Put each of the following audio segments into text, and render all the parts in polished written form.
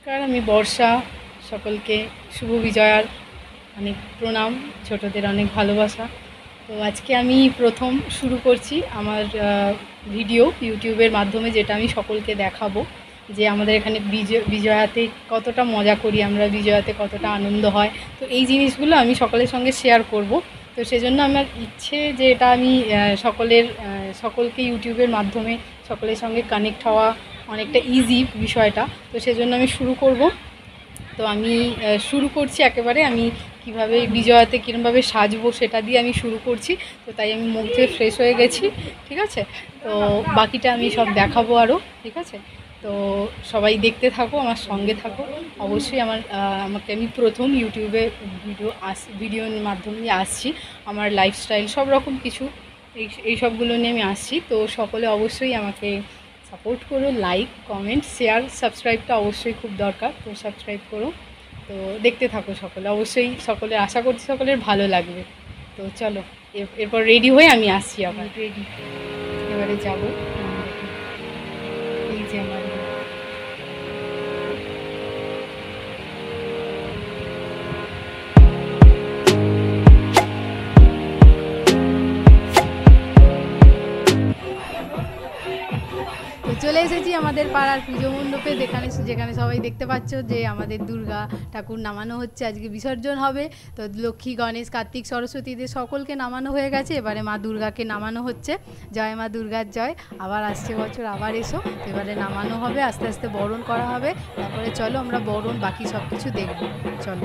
নমস্কার, আমি বর্ষা। সকলকে শুভ বিজয়ার অনেক প্রণাম, ছোটদের অনেক ভালোবাসা। তো আজকে আমি প্রথম শুরু করছি আমার ভিডিও ইউটিউবের মাধ্যমে, যেটা আমি সকলকে দেখাবো যে আমাদের এখানে বিজয়াতে কতটা মজা করি আমরা, বিজয়াতে কতটা আনন্দ হয়। তো এই জিনিসগুলো আমি সকলের সঙ্গে শেয়ার করব। তো সেজন্য আমার ইচ্ছে যে এটা আমি সকলকে ইউটিউবের মাধ্যমে সকলের সঙ্গে কানেক্ট হওয়া অনেকটা ইজি বিষয়টা। তো সেজন্য আমি শুরু করব। তো আমি শুরু করছি একেবারে, আমি কিভাবে বিজয়াতে কীরকমভাবে সাজবো সেটা দিয়ে আমি শুরু করছি। তো তাই আমি মুখ ধুয়ে ফ্রেশ হয়ে গেছি, ঠিক আছে। তো বাকিটা আমি সব দেখাবো আরও, ঠিক আছে। তো সবাই দেখতে থাকো, আমার সঙ্গে থাকো। অবশ্যই আমাকে আমি প্রথম ইউটিউবে ভিডিওর মাধ্যমে আসছি, আমার লাইফস্টাইল সব রকম কিছু এই সবগুলো নিয়ে আমি আসছি। তো সকলে অবশ্যই আমাকে সাপোর্ট করো, লাইক, কমেন্ট, শেয়ার, সাবস্ক্রাইবটা অবশ্যই খুব দরকার। তো সাবস্ক্রাইব করো, তো দেখতে থাকো সকলে। অবশ্যই সকলে, আশা করছি সকলের ভালো লাগবে। তো চলো, এরপর রেডি হয়ে আমি আসছি। আবার রেডি, এবারে যাবো। এই যে আমার চলে এসেছি আমাদের পাড়ার পুজো মণ্ডপে, যেখানে সবাই দেখতে পাচ্ছ যে আমাদের দুর্গা ঠাকুর নামানো হচ্ছে। আজকে বিসর্জন হবে। তো লক্ষ্মী, গণেশ, কার্তিক, সরস্বতীদের সকলকে নামানো হয়ে গেছে, এবারে মা দুর্গাকে নামানো হচ্ছে। জয় মা দুর্গার জয়। আবার আসছে বছর, আবার এসো। এবারে নামানো হবে, আস্তে আস্তে বরণ করা হবে। তারপরে চলো আমরা বরণ বাকি সব কিছু দেখবো। চলো।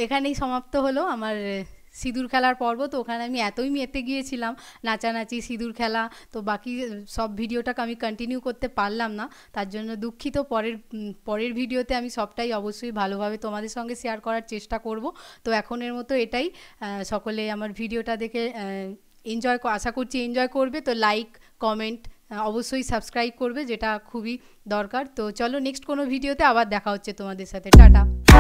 এখানেই সমাপ্ত হলো আমার সিঁদুর খেলার পর্ব। তো ওখানে আমি এতই মেতে গিয়েছিলাম, নাচানাচি, সিঁদুর খেলা, তো বাকি সব ভিডিওটাকে আমি কন্টিনিউ করতে পারলাম না, তার জন্য দুঃখিত। পরের ভিডিওতে আমি সবটাই অবশ্যই ভালোভাবে তোমাদের সঙ্গে শেয়ার করার চেষ্টা করব। তো এখনের মতো এটাই। সকলে আমার ভিডিওটা দেখে আশা করছি এনজয় করবে। তো লাইক, কমেন্ট, অবশ্যই সাবস্ক্রাইব করবে, যেটা খুবই দরকার। তো চলো নেক্সট কোনো ভিডিওতে আবার দেখা হচ্ছে তোমাদের সাথে। টাটা।